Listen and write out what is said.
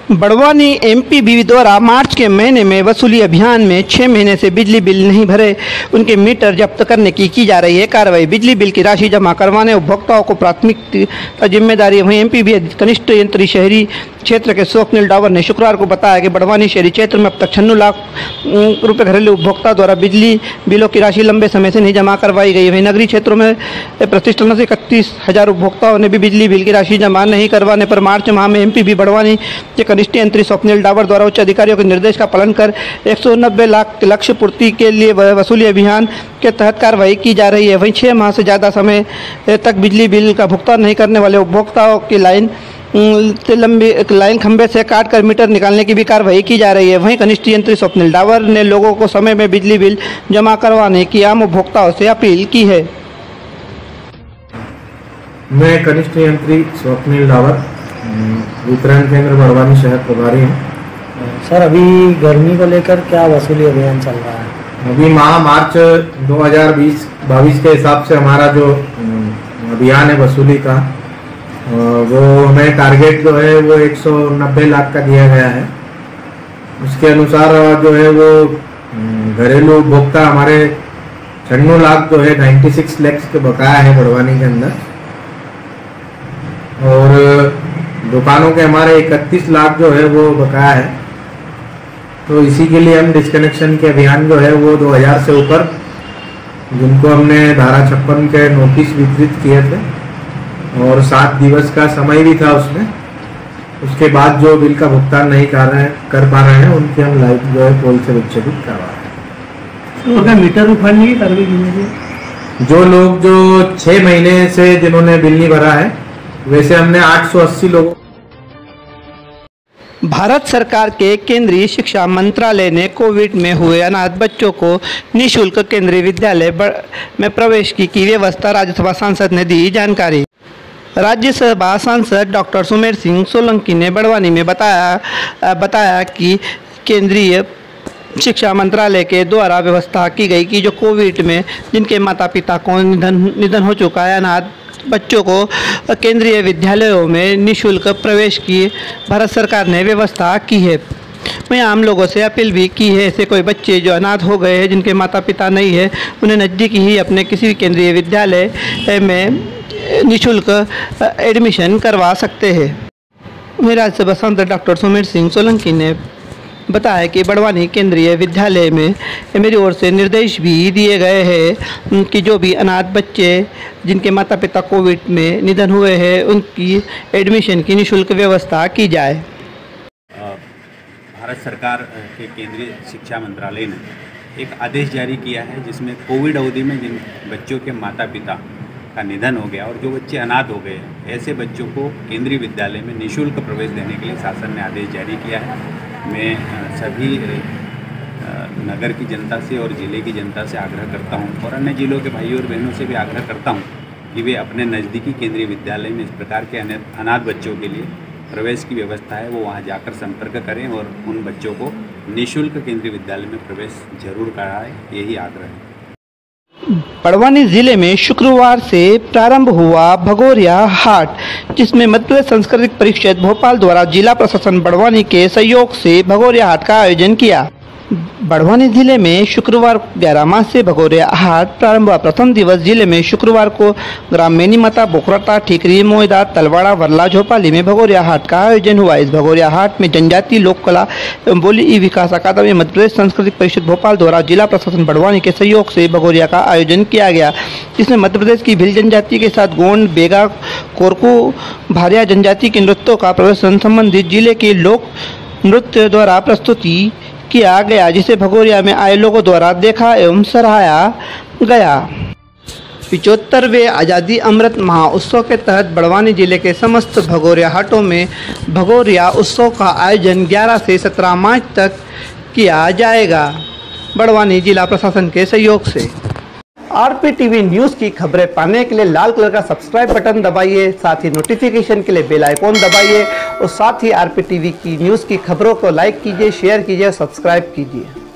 Barwani MPB द्वारा मार्च के महीने में वसूली अभियान में 6 महीने से बिजली बिल नहीं भरे उनके मीटर जब्त करने की जा रही है कार्रवाई। बिजली बिल की राशि जमा करवाने उपभोक्ताओं को प्राथमिकता जिम्मेदारी। वहीं एमपीबी कनिष्ठ यंत्री शहरी क्षेत्र के स्वप्निल डावर ने शुक्रवार को बताया कि बड़वानी शहरी क्षेत्र में अब तक 96 लाख रुपये घरेलू उपभोक्ता द्वारा बिजली बिलों की राशि लंबे समय से नहीं जमा करवाई गई। वहीं नगरीय क्षेत्रों में प्रतिष्ठान से 31,000 उपभोक्ताओं ने भी बिजली बिल की राशि जमा नहीं करवाने पर मार्च माह में एमपीबी बड़वानी के कनिष्ठ यंत्री स्वप्निल डावर द्वारा उच्च अधिकारियों के निर्देश का पालन कर 190 लाख के लक्ष्य पूर्ति के लिए वसूली अभियान के तहत कार्रवाई की जा रही है। वहीं 6 माह से ज़्यादा समय तक बिजली बिल का भुगतान नहीं करने वाले उपभोक्ताओं की लाइन खंभे से काटकर मीटर निकालने की भी कार्रवाई की जा रही है। वहीं कनिष्ठ यंत्री स्वप्निल डावर ने लोगों को समय में बिजली बिल जमा करवाने की आम उपभोक्ताओं से अपील की है। मैं कनिष्ठ यंत्री स्वप्निल डावर वितरण केंद्र बड़वानी शहर प्रभारी हूँ। सर, अभी गर्मी को लेकर क्या वसूली अभियान चल रहा है? अभी माह मार्च 2022 के हिसाब से हमारा जो अभियान है वसूली का, वो हमें टारगेट जो है वो 190 लाख का दिया गया है। उसके अनुसार जो है वो घरेलू उपभोक्ता हमारे 96 लाख जो है 96 लाख के बकाया है बड़वानी के अंदर, और दुकानों के हमारे 31 लाख जो है वो बकाया है। तो इसी के लिए हम डिस्कनेक्शन के अभियान जो है वो 2000 से ऊपर जिनको हमने धारा 56 के नोटिस वितरित किए थे और 7 दिवस का समय भी था उसमें। उसके बाद जो बिल का भुगतान नहीं कर पा रहे हैं उनकी हम लाइव जो है पोल से विच्छेदित करवा रहे हैं। तो मीटर रिफंड नहीं कर जो लोग जो 6 महीने से जिन्होंने बिल नहीं भरा है, वैसे हमने 880 लोगों। भारत सरकार के केंद्रीय शिक्षा मंत्रालय ने कोविड में हुए अनाथ बच्चों को निःशुल्क केंद्रीय विद्यालय में प्रवेश की व्यवस्था राज्यसभा सांसद ने दी जानकारी। राज्यसभा सांसद डॉक्टर सुमेर सिंह सोलंकी ने बड़वानी में बताया कि केंद्रीय शिक्षा मंत्रालय के द्वारा व्यवस्था की गई कि जो कोविड में जिनके माता पिता को निधन हो चुका है अनाथ बच्चों को केंद्रीय विद्यालयों में निःशुल्क प्रवेश की भारत सरकार ने व्यवस्था की है। वहीं आम लोगों से अपील भी की है, ऐसे कोई बच्चे जो अनाथ हो गए हैं जिनके माता पिता नहीं है, उन्हें नज़दीक ही अपने किसी भी केंद्रीय विद्यालय में निःशुल्क एडमिशन करवा सकते हैं। वहीं राज्यसभा सांसद डॉक्टर सुमेर सिंह सोलंकी ने बताया कि बड़वानी केंद्रीय विद्यालय में मेरी ओर से निर्देश भी दिए गए हैं कि जो भी अनाथ बच्चे जिनके माता पिता कोविड में निधन हुए हैं उनकी एडमिशन की निःशुल्क व्यवस्था की जाए। भारत सरकार के केंद्रीय शिक्षा मंत्रालय ने एक आदेश जारी किया है जिसमें कोविड अवधि में जिन बच्चों के माता पिता का निधन हो गया और जो बच्चे अनाथ हो गए ऐसे बच्चों को केंद्रीय विद्यालय में निःशुल्क प्रवेश देने के लिए शासन ने आदेश जारी किया है। मैं सभी नगर की जनता से और ज़िले की जनता से आग्रह करता हूं और अन्य ज़िलों के भाइयों और बहनों से भी आग्रह करता हूं कि वे अपने नज़दीकी केंद्रीय विद्यालय में इस प्रकार के अनाथ बच्चों के लिए प्रवेश की व्यवस्था है वो वहां जाकर संपर्क करें और उन बच्चों को निःशुल्क केंद्रीय विद्यालय में प्रवेश जरूर कराएं, यही आग्रह है। बड़वानी जिले में शुक्रवार से प्रारंभ हुआ भगोरिया हाट, जिसमें मध्य प्रदेश सांस्कृतिक परिषद भोपाल द्वारा जिला प्रशासन बड़वानी के सहयोग से भगोरिया हाट का आयोजन किया। बड़वानी जिले में शुक्रवार 11 मार्च से भगोरिया हाट प्रारंभ हुआ। प्रथम दिवस जिले में शुक्रवार को ग्राम मेनीमाता, बोखराता, ठीकरी, मोयदा, तलवाड़ा, वर्ला, झोपाली में भगोरिया हाट का आयोजन हुआ। इस भगोरिया हाट में जनजातीय लोक कला एवं बोली विकास अकादमी मध्य प्रदेश सांस्कृतिक परिषद भोपाल द्वारा जिला प्रशासन बड़वानी के सहयोग से भगोरिया का आयोजन किया गया, जिसमें मध्य प्रदेश की भील जनजाति के साथ गोंड, बेगा, कोरकू, भारिया जनजाति के नृत्यों का प्रदर्शन संबंधित जिले के लोक नृत्य द्वारा प्रस्तुति किया गया, जिसे भगोरिया में आए लोगों द्वारा देखा एवं सराहाया गया। 75वें आज़ादी अमृत महोत्सव के तहत बड़वानी जिले के समस्त भगोरिया हाटों में भगोरिया उत्सव का आयोजन 11 से 17 मार्च तक किया जाएगा, बड़वानी जिला प्रशासन के सहयोग से। आरपीटीवी न्यूज़ की खबरें पाने के लिए लाल कलर का सब्सक्राइब बटन दबाइए, साथ ही नोटिफिकेशन के लिए बेल आइकॉन दबाइए और साथ ही आरपीटीवी की न्यूज़ की खबरों को लाइक कीजिए, शेयर कीजिए और सब्सक्राइब कीजिए।